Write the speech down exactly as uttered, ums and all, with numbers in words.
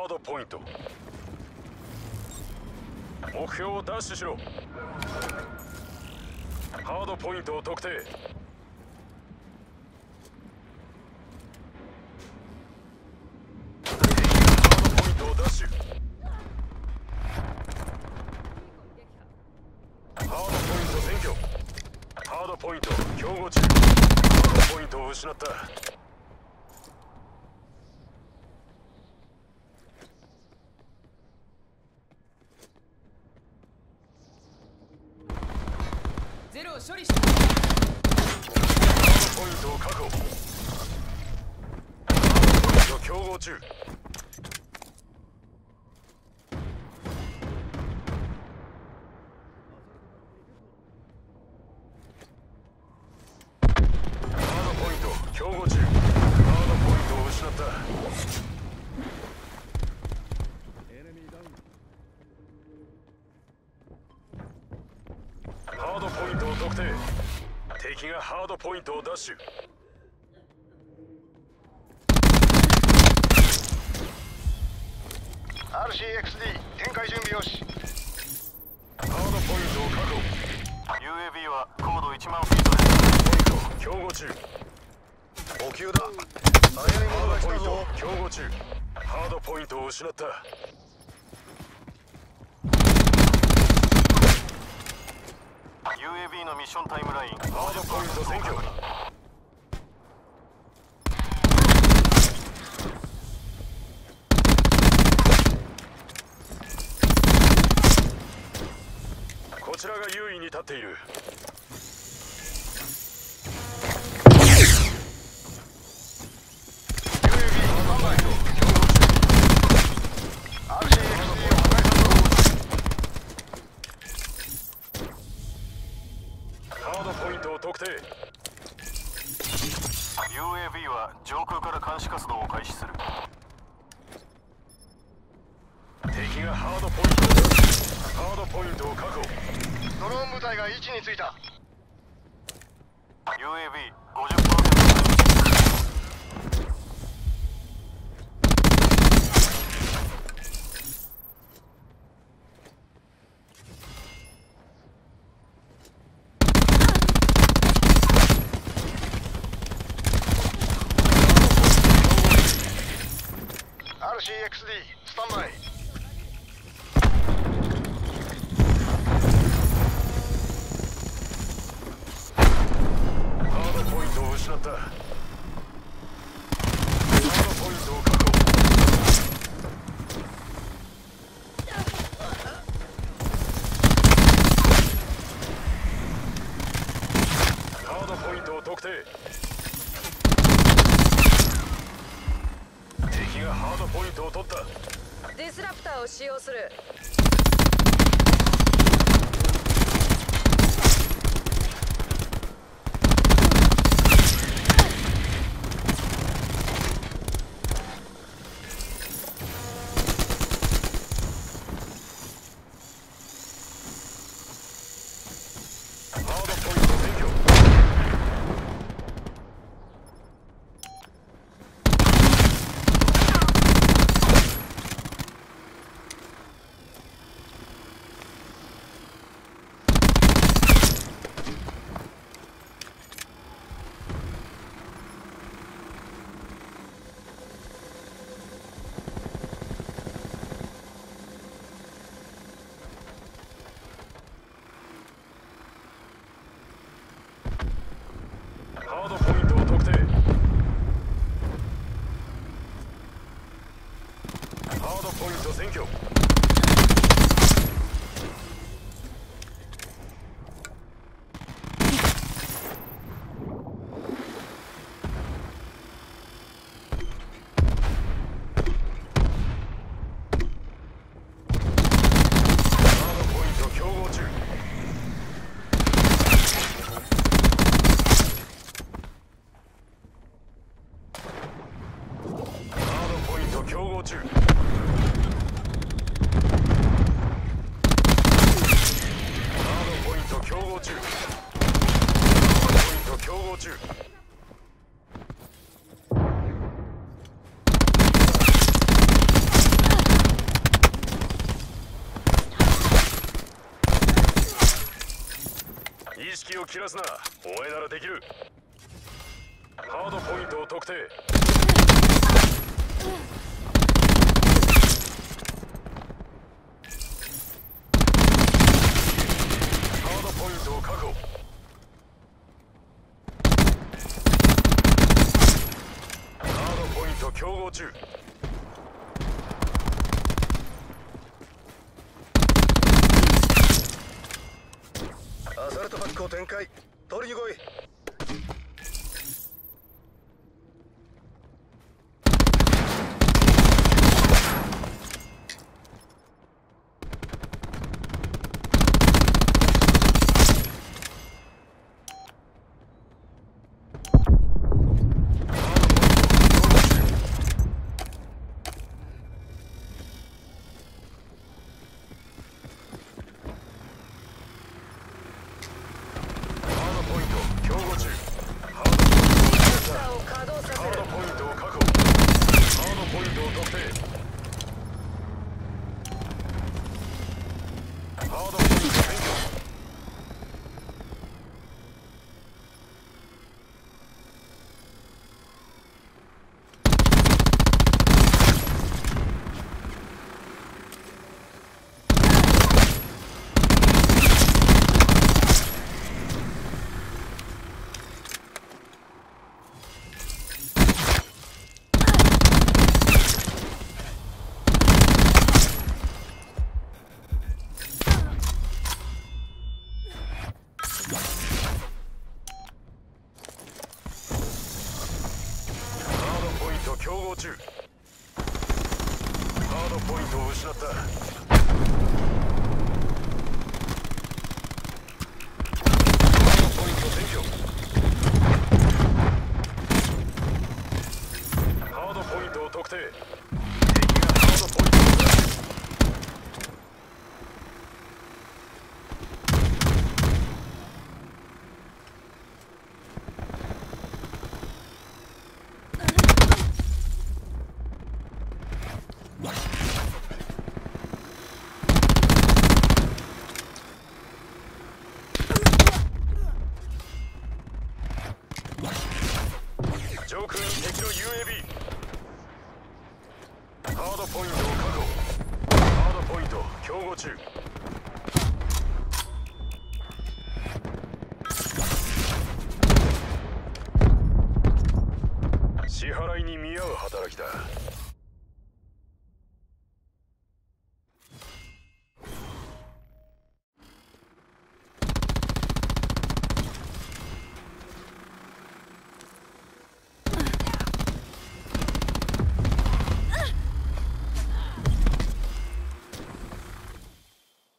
ードポイント。目標をダッシュしろ。ハードポイントを特定。ハードポイントをダッシュ。ハードポイント占拠。ハードポイント競合中。ハードポイントを失った。 ゼロを処理した。 ハードポイントを確保。ハードポイント競合中。競合中。ハードポイントを失った。ハードポイントを特定。敵がハードポイントをダッシュ。 アールシーエックスディー 展開準備よし。 ハードポイントを確保。 ユーエービー は高度いちまんフィートです。 ポイント競合中。 補給だ。早い者が来たぞ。 競合中。ハードポイントを失った。 ユーエービー のミッションタイムラインハードポイント占拠。こちらが優位に立っている。特定。 ユーエービー は上空から監視活動を開始する。 敵がハードポイント。ハードポイントを確保。 ドローン部隊が位置についた。 ユーエービーごじゅっパーセント。 アールシーエックスディー スタンバイ。 ハードポイントを失った。ハードポイントを確保。ハードポイントを特定。敵がハードポイントを取った。 ディスラプターを使用する。 ハードポイント占拠。ハードポイントを特定。ハードポイント占拠。ハードポイント競合中。競合中。ハードポイント競合中。ハードポイント競合中。 きを切らすな。お前ならできる。ハードポイントを特定。ハードポイントを確保。ハードポイント競合中。 アサルトパックを展開。取りに来い。競合中。ハードポイントを失った。ハードポイント占拠。ハードポイントを特定。敵がハードポイントを奪う。上空に敵の ユーエービー。 ハードポイントを確保。ハードポイント競合中。支払いに見合う働きだ。